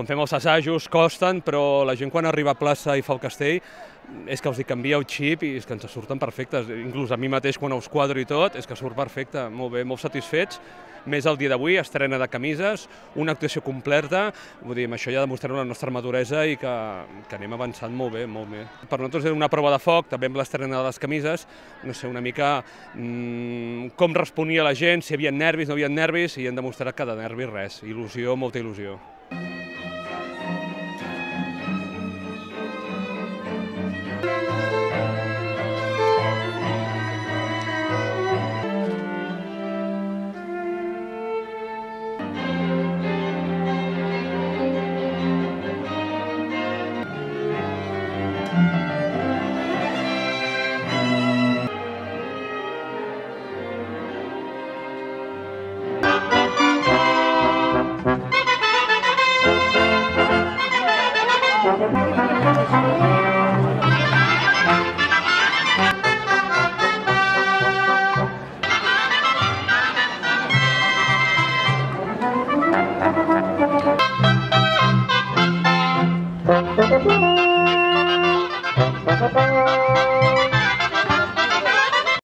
quan fem els assajos costen, però la gent quan arriba a plaça i fa el castell és que els hi canvia el xip i és que ens surten perfectes. Inclús a mi mateix quan us quadro i tot, és que surt perfecte, molt bé, molt satisfets. Més el dia d'avui, estrena de camises, una actuació completa, vull dir, amb això ja demostrem la nostra maduresa i que anem avançant molt bé, molt bé. Per nosaltres era una prova de foc, també amb l'estrena de les camises, no sé, una mica com responia la gent, si hi havia nervis, no hi havia nervis, i hem demostrat que de nervis res, il·lusió, molta il·lusió.